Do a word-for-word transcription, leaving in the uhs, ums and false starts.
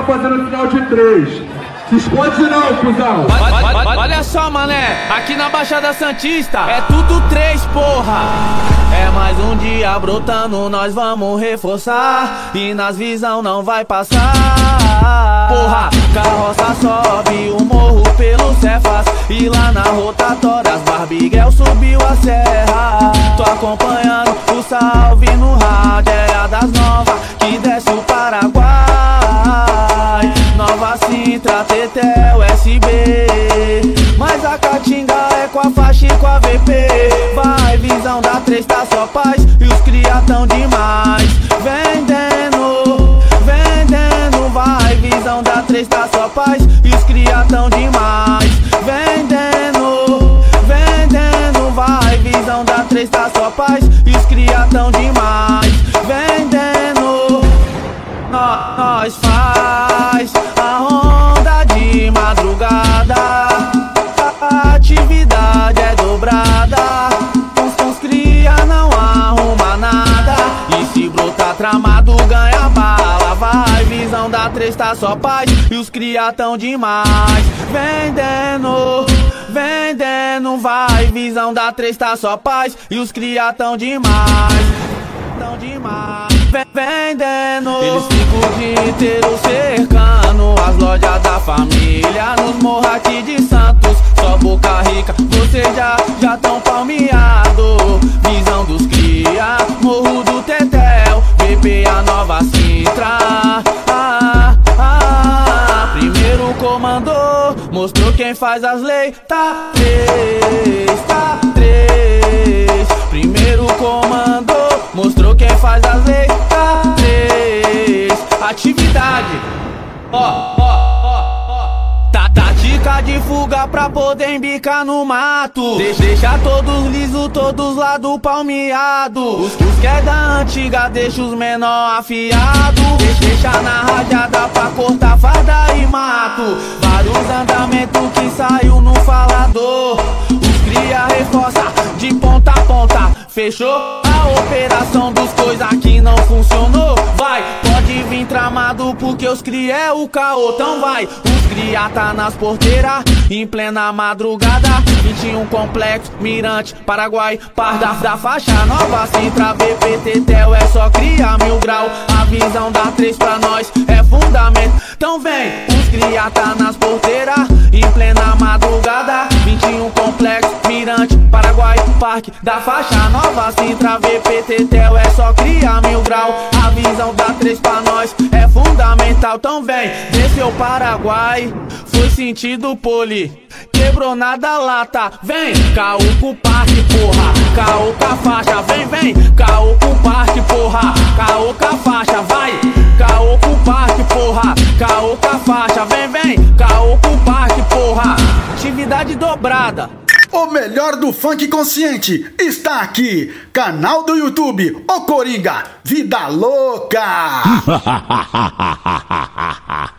fazendo final de três. Se esconde não, cuzão. Olha só, mané, aqui na Baixada Santista é tudo três, porra. É mais um dia brotando, nós vamos reforçar. E nas visão não vai passar. Porra, carroça sobe o morro pelo Cefas. E lá na rotatória as Barbiguel subiu a serra. Tô acompanhando o salve no rádio, é a das novas que desce o Paraguai. Nova Sintra, Tetel, S B. Mas a Caatinga é com a faixa e com a V P. Vai, visão da três, tá só paz. E os cria tão demais. Vendendo, vendendo. Vai, visão da três, tá só paz. E os cria tão demais. Vendendo, vendendo. Vai, visão da três, tá só paz. E os cria tão demais. Vendendo, nós, nós faz a ronda de madrugada. A atividade é dobrada. Com os cria não arruma nada. E se brotar tramado ganha bala. Vai, visão da três, tá só paz. E os cria tão demais. Vendendo, vendendo. Vai, visão da três, tá só paz. E os cria tão demais. Tão demais. Vendendo. Eles ficam o dia inteiro cercando as lojas da família. Nos morros aqui de Santos, só Boca Rica. Vocês já, já tão palmeado. Visão dos cria, morro do Tetel, V P a Nova Sintra. Ah, ah, primeiro comandou, mostrou quem faz as leis. Tá três, tá três. Primeiro comandou, mostrou quem faz as leis. Tá três. Atividade, ó, ó, ó, ó. Tá tática de fuga pra poder embicar no mato. Deixa, deixa todos lisos, todos lá do palmeado. Os, os que é da antiga, deixa os menor afiado. Deixa, deixa na rajada pra cortar farda e mato. Vários andamentos que saiu no falador. Os cria reforça de ponta a ponta. Fechou a operação dos coisa que não funcionou. Vai, pode vir tramado porque os cria é o caô. Então vai, os cria tá nas porteiras em plena madrugada. vinte e um complexo, Mirante, Paraguai, par da, da faixa Nova Sintra, V P, Tetel, é só cria mil grau. A visão da três pra nós é fundamento. Então vem, os cria tá nas porteiras em plena madrugada. vinte e um complexo, Mirante, Paraguai, parque da faixa Nova Sintra, V P, Tetel, é só cria mil grau. A visão da três pra nós é fundamental. Então vem, desceu Paraguai, foi sentido poli, quebrou nada lata. Vem, caô com o parque, porra, caô com a faixa. Vem, vem, caô com o parque, porra, caô com a faixa. Vai, caô com o parque, porra, caô com a faixa. Vem, vem, caô com o parque, porra. Atividade dobrada. O melhor do funk consciente está aqui. Canal do YouTube, O Coringa, Vida Louca.